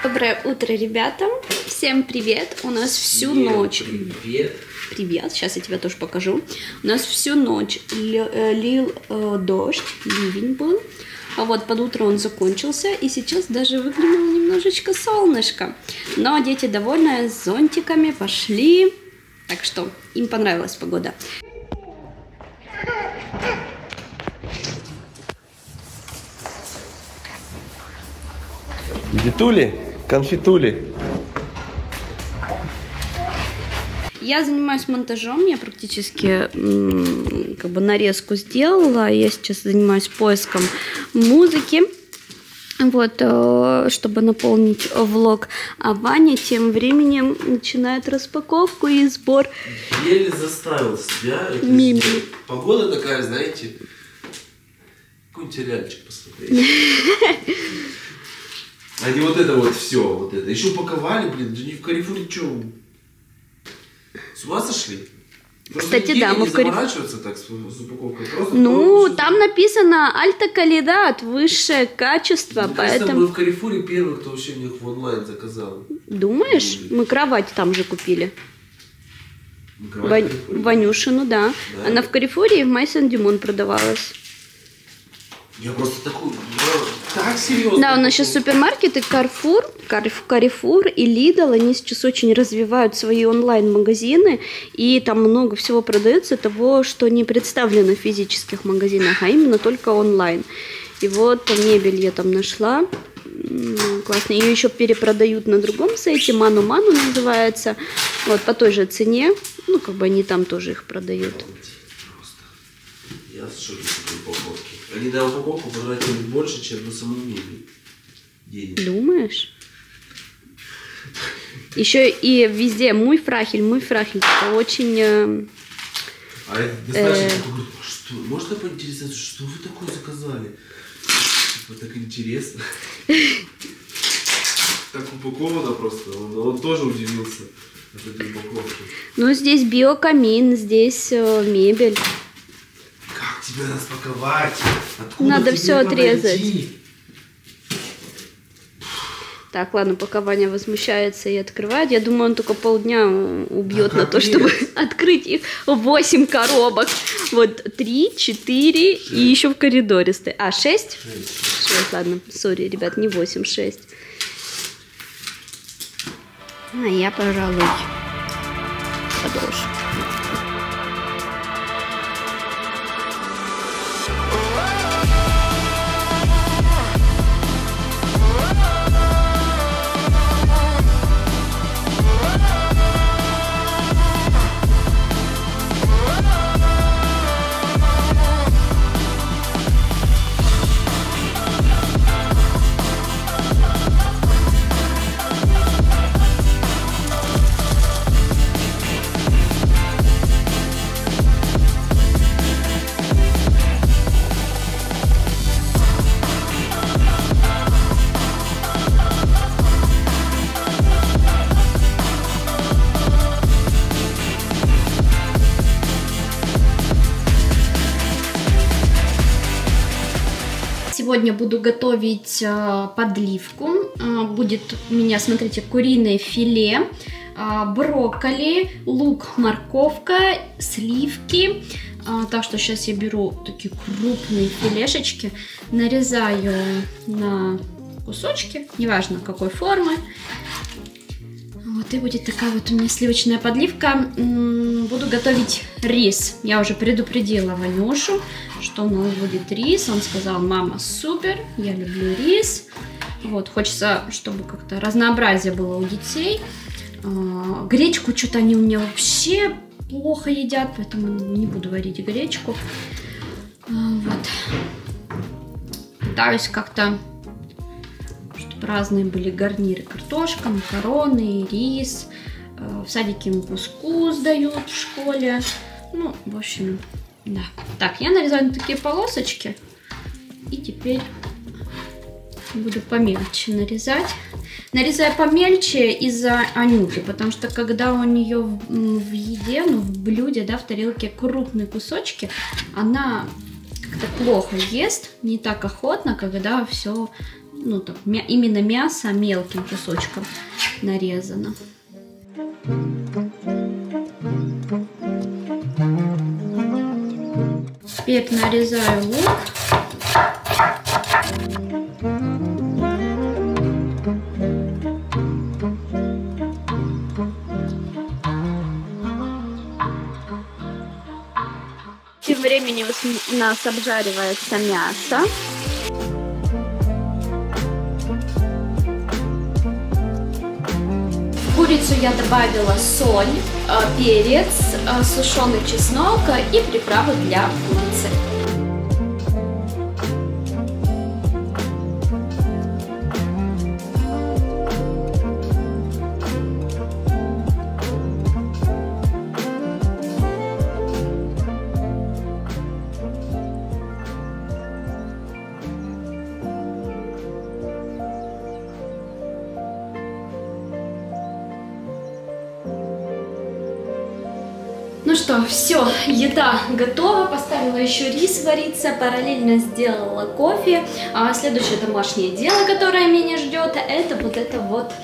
Доброе утро, ребята! Всем привет! У нас всю ночь... Привет! Привет! Сейчас я тебе тоже покажу. У нас всю ночь лил дождь, ливень был. А вот под утро он закончился, и сейчас даже выглянуло немножечко солнышко. Но дети довольны, с зонтиками пошли. Так что им понравилась погода. Детули, конфетули. Я занимаюсь монтажом, я практически как бы нарезку сделала. Я сейчас занимаюсь поиском музыки, вот, чтобы наполнить влог. А Ваня тем временем начинает распаковку и сбор. Еле заставил себя. Мими. Погода такая, знаете, какой-нибудь сериальчик посмотреть. А не вот это вот все, вот это. Еще упаковали, блин, да не в Карифуре, что? С ума сошли? Кстати, да, мы в Карифуре. Так с упаковкой. Просто ну, там написано Альта Калидат, высшее качество, мне поэтому... кажется, мы в Карифуре первые, кто вообще у них в онлайн заказал. Думаешь? Мы кровать там же купили. Ванюшину, да. Она в Карифуре и в Майсон-Дюмон продавалась. Я просто такой, так серьезно. Да, у нас сейчас супермаркеты Carrefour и Lidl, они сейчас очень развивают свои онлайн-магазины, и там много всего продается того, что не представлено в физических магазинах, а именно только онлайн. И вот мебель я там нашла, классно. Ее еще перепродают на другом сайте, Ману-Ману называется, вот по той же цене, ну как бы они там тоже их продают. Я в шоке с этой упаковки. Они на упаковку потратили больше, чем на саму мебель. Денег. Думаешь? Еще и везде мой фрахель, это очень... А это спрашивает, что? Можно поинтересоваться, что вы такое заказали? Вот так интересно. Так упаковано просто. Он тоже удивился от этой упаковки. Ну, здесь биокамин, здесь мебель. Как тебя распаковать? Откуда надо все отрезать. Подойти? Так, ладно, пока Ваня возмущается и открывает. Я думаю, он только полдня убьет на то, чтобы открыть их 8 коробок. Вот 3, 4 6. И еще в коридоре стоит. А, 6? 6, ладно. Сори, ребят, не 8, 6. А я, пожалуй, продолжу. Сегодня буду готовить подливку. Будет у меня, смотрите, куриное филе, брокколи, лук, морковка, сливки. Так что сейчас я беру такие крупные филешечки, нарезаю на кусочки, неважно какой формы. Вот и будет такая вот у меня сливочная подливка. Буду готовить рис. Я уже предупредила Ванюшу, что у нас будет рис. Он сказал: мама, супер, я люблю рис. Вот, хочется, чтобы как-то разнообразие было у детей. Гречку что-то они у меня вообще плохо едят, поэтому не буду варить гречку. Вот. Пытаюсь как-то, чтобы разные были гарниры. Картошка, макароны, рис. В садике им кускус дают в школе. Ну, в общем, да. Так, я нарезаю на такие полосочки. И теперь буду помельче нарезать. Нарезаю помельче из-за Анюты, потому что когда у нее в еде, ну, в блюде, да, в тарелке крупные кусочки, она как-то плохо ест, не так охотно, когда все ну так, именно мясо мелким кусочком нарезано. Теперь нарезаю лук. Тем временем у нас обжаривается мясо. В курицу я добавила соль, перец, сушеный чеснок и приправы для курицы. Ну что, все, еда готова. Поставила еще рис вариться, параллельно сделала кофе. А следующее домашнее дело, которое меня ждет, это вот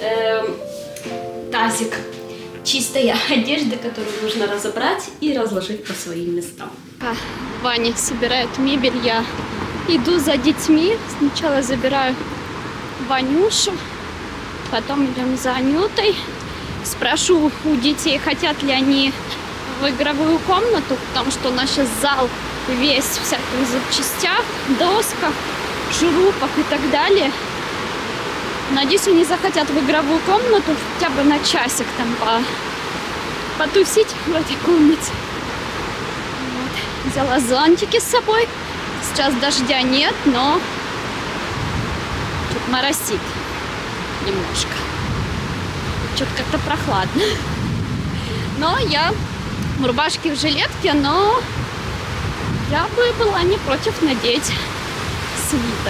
тазик. Чистая одежда, которую нужно разобрать и разложить по своим местам. Ваня собирает мебель, я иду за детьми. Сначала забираю Ванюшу, потом идем за Анютой. Спрошу у детей, хотят ли они в игровую комнату, потому что у нас сейчас зал весь в всяких запчастях, досках, шурупах и так далее. Надеюсь, они захотят в игровую комнату хотя бы на часик там потусить в этой комнате. Вот. Взяла зонтики с собой. Сейчас дождя нет, но тут моросит немножко. Что-то как-то прохладно. Но я в рубашке, в жилетке, но я бы была не против надеть свитер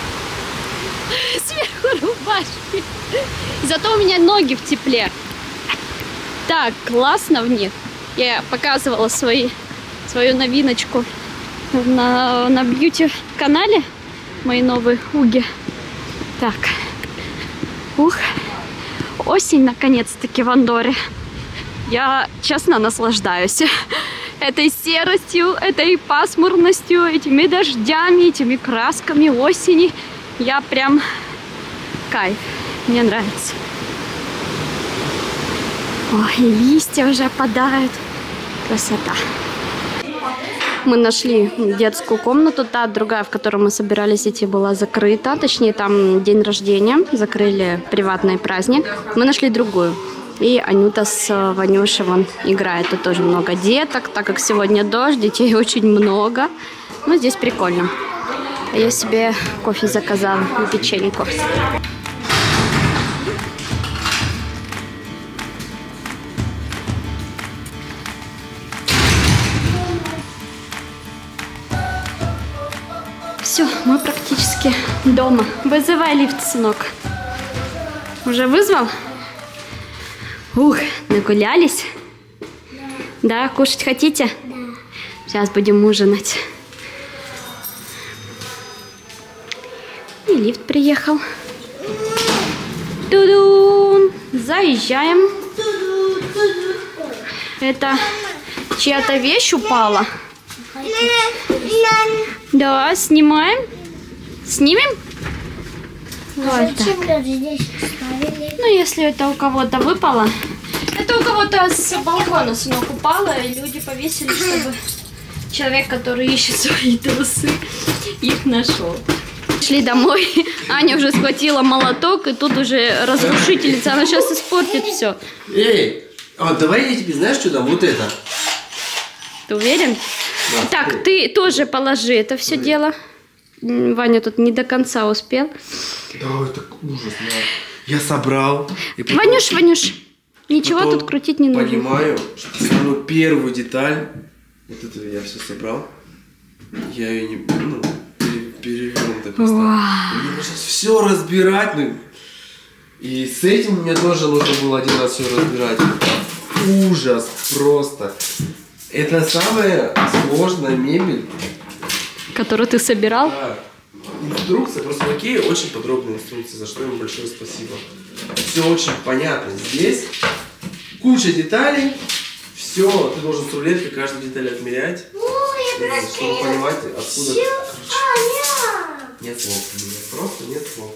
сверху рубашки. Зато у меня ноги в тепле. Так классно в них. Я показывала свою новиночку на бьюти-канале. Мои новые уги. Так. Ух. Осень наконец-таки в Андорре. Я честно наслаждаюсь этой серостью, этой пасмурностью, этими дождями, этими красками осени. Я прям кайф. Мне нравится. Ой, листья уже опадают. Красота. Мы нашли детскую комнату. Та другая, в которую мы собирались идти, была закрыта. Точнее, там день рождения. Закрыли приватный праздник. Мы нашли другую. И Анюта с Ванюшей вон играет. Тут тоже много деток. Так как сегодня дождь, детей очень много. Но здесь прикольно. А я себе кофе заказала и печеньку. Все, мы практически дома. Вызывай лифт, сынок. Уже вызвал? Ух, нагулялись? Да, кушать хотите? Да. Сейчас будем ужинать. И лифт приехал. Ту-дун! Заезжаем. Это чья-то вещь упала. Да, снимаем. Снимем? Вот так. Ну, если это у кого-то выпало. Это у кого-то с балкона, сынок, упало, и люди повесили, чтобы человек, который ищет свои трусы, их нашел. Шли домой, Аня уже схватила молоток, и тут уже разрушительница, она сейчас испортит все. Эй, а давай я тебе, знаешь, что там, вот это. Ты уверен? Да, так, стой. Ты тоже положи это все дело. Ваня тут не до конца успел. Да, это ужасно. Я собрал. Потом... Ванюш, ничего тут крутить не нужно. Понимаю, что самую первую деталь, вот это я все собрал, я ее не, перевернуто поставил. Мне нужно все разбирать, и с этим мне тоже нужно было один раз все разбирать. Ужас просто. Это самая сложная мебель, которую ты собирал? Да. инструкция, просто в Икее очень подробная инструкция, за что им большое спасибо. Все очень понятно. Здесь куча деталей, все, ты должен с рулеткой каждую деталь отмерять, чтобы понимать, откуда... Нет слов, просто нет слов.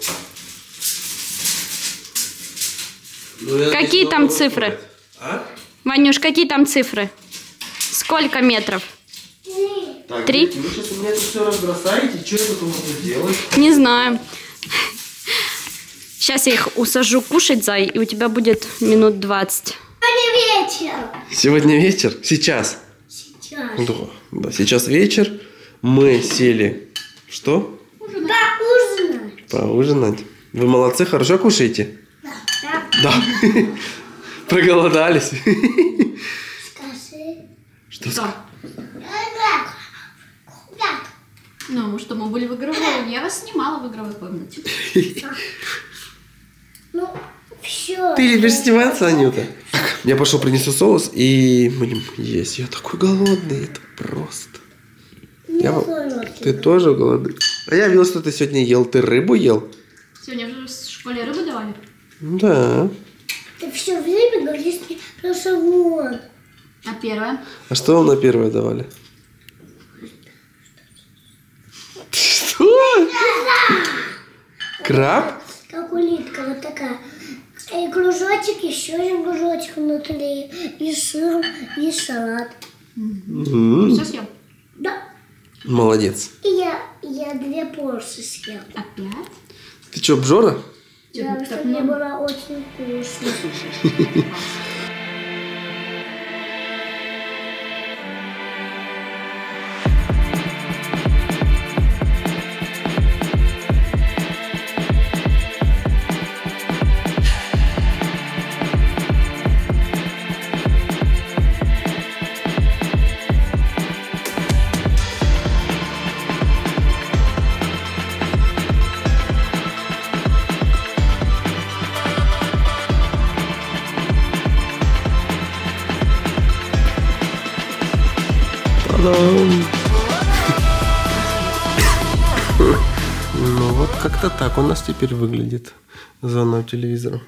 Какие там цифры? А? Ванюш, какие там цифры? Сколько метров? Так, 3? Вы сейчас у меня это все разбросаете, что это нужно делать? Не знаю. Сейчас я их усажу кушать, Зай, и у тебя будет минут 20. Сегодня вечер. Сегодня вечер? Сейчас? Сейчас. Да, сейчас вечер. Мы сели... Что? Поужинать. Поужинать. Вы молодцы, хорошо кушаете? Да. Да. Проголодались. Скажи. Что Да. Ну, что мы были в игровой. Я вас снимала в игровой комнате. Ну, все. Ты любишь сниматься, Анюта? Я пошел принесу соус и будем есть. Я такой голодный, это просто. Ты тоже голодный? А я видел, что ты сегодня ел. Ты рыбу ел? Сегодня уже в школе рыбу давали? Да. Ты все время говоришь про шаблон. А первое? А что вам на первое давали? Что? Краб? Как улитка, вот такая. И кружочек, еще один кружочек внутри. И сыр, и салат. Все съел? Да. Молодец. И я 2 порции съел. Опять? Ты что, обжора? Да, что мне было очень вкусно. Ну вот как-то так у нас теперь выглядит зона телевизора.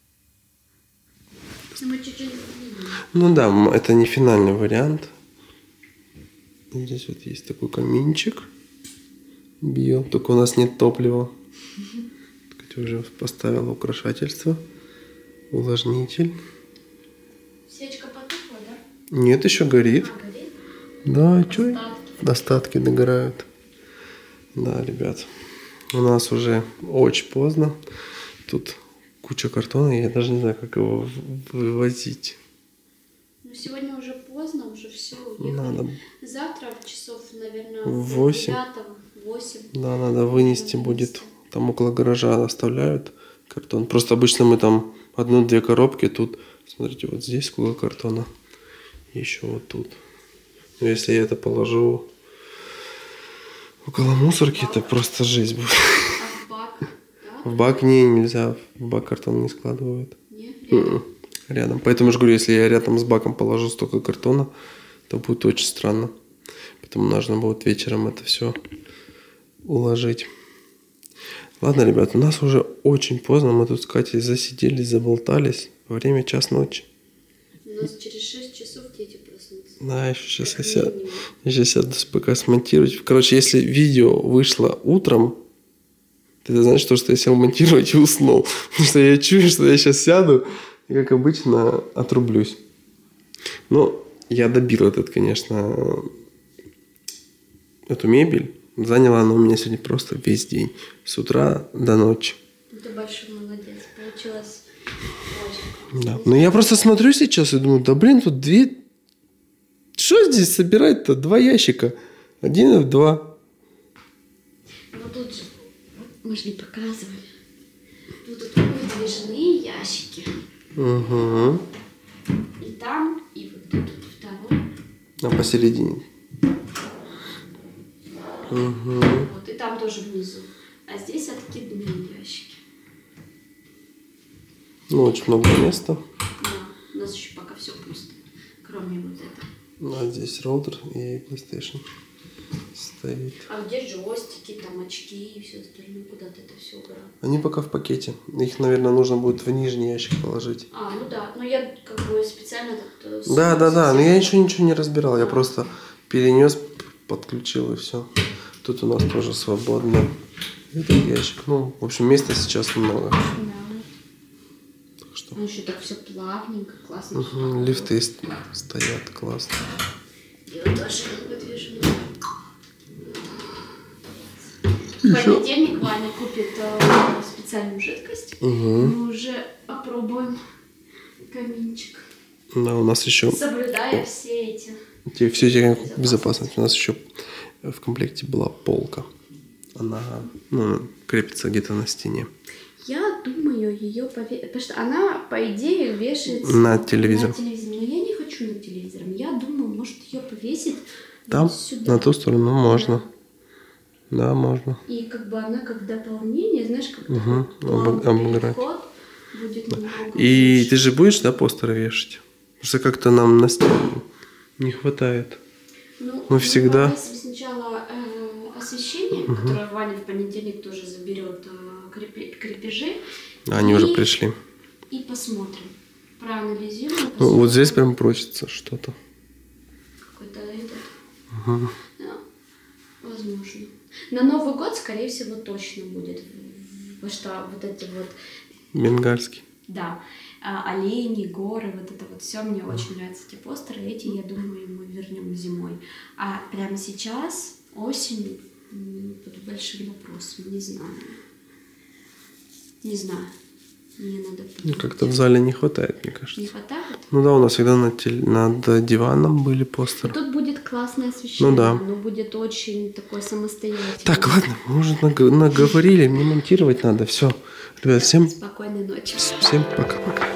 Ну да, это не финальный вариант. Здесь вот есть такой каминчик. Био, только у нас нет топлива. Катя уже поставила украшательство. Увлажнитель. Свечка потухла, да? Нет, еще горит. Горит? Да, что? Остатки догорают. Да, ребят. У нас уже очень поздно. Тут куча картона, я даже не знаю, как его вывозить. Ну, сегодня уже поздно, уже все, уехали. Надо. Завтра часов, наверное, В 8. 8. Да, надо вынести будет. Там около гаража оставляют картон. Просто обычно мы там 1-2 коробки. Тут, смотрите, вот здесь сколько картона. Еще вот тут. Но если я это положу около мусорки, это просто жизнь будет. А в бак? Да? В бак нельзя. В бак картон не складывают. Нет? Рядом. Поэтому я же говорю, если я рядом с баком положу столько картона, то будет очень странно. Поэтому нужно будет вечером это все уложить. Ладно, ребят, у нас уже очень поздно. Мы тут с Катей засиделись, заболтались. Время 1:00 ночи. У нас через 6 часов дети проснутся. Да, еще сейчас я сяду пока смонтировать. Короче, если видео вышло утром, это значит, что я сел монтировать и уснул. Потому что я чую, что я сейчас сяду и, как обычно, отрублюсь. Но я добил конечно, эту мебель. Заняла она у меня сегодня просто весь день. С утра до ночи. Ты большой молодец. Получилось очень. Да. Но я просто смотрю сейчас и думаю, да блин, тут 2... Что здесь собирать-то? 2 ящика. 1 и 2. Ну тут же, мы же не показывали. Тут выдвижные ящики. Угу. И там, и вот тут второй. А посередине. Угу. Вот, и там тоже внизу. А здесь откидные ящики. Ну, очень много места. Да, у нас еще пока все пусто. Кроме вот этого. А здесь роутер и PlayStation. стоит. А где джойстики, там очки и все остальное? Куда ты это все убрал? Они пока в пакете. Их, наверное, нужно будет в нижний ящик положить. А, ну да. Но я как бы специально так... Да. Но я еще ничего не разбирал. Я просто перенес, подключил и все. Тут у нас тоже свободно. Этот ящик. Ну, в общем, места сейчас много. Да. Так что... Ну, еще так все плавненько, классно. Лифты стоят, классно. И вот тоже подвижу. В понедельник Ваня купит специальную жидкость. Мы уже попробуем каминчик. Да, у нас еще... Соблюдая все эти безопасности. У нас еще в комплекте была полка. Она крепится где-то на стене. Я думаю, ее повесить, потому что она, по идее, вешается на телевизор. Но я не хочу над телевизором. Я думаю, может, ее повесить там, вот сюда. На ту сторону можно. Да, можно. И как бы она как дополнение, знаешь, как обыграть. Будет немного И лучше. ты же будешь, да, постеры вешать? Потому что как-то нам на стене не хватает. Ну, мы всегда... повесим сначала освещение, которое Ваня в понедельник тоже заберет крепежи. Они уже пришли. И посмотрим. Проанализируем. Ну, вот здесь прям просится что-то. Какой-то этот. Да, возможно. На Новый год, скорее всего, точно будет. Потому что вот эти вот... Бенгальский. Да. Олени, горы, вот это вот все. Мне очень нравятся эти постеры. Эти, я думаю, мы вернем зимой. А прямо сейчас, осенью, под большим вопросом. Не знаю. Не знаю. Мне надо подумать. Как-то в зале не хватает, мне кажется. Не хватает? Ну да, у нас всегда над диваном были постеры. Тут будет классное освещение. Ну да. Оно будет очень такое самостоятельное. Так, ладно, мы уже наговорили, мне монтировать надо. Все. Ребят, всем Спокойной ночи. всем пока-пока.